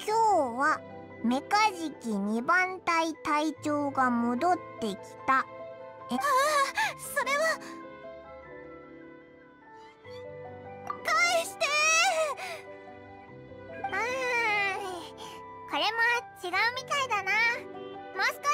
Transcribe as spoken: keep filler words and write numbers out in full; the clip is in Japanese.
今日はメカジキにばん隊隊長が戻ってきた。え、ああ、それは返してー。あー、これも違うみたいだな。もう少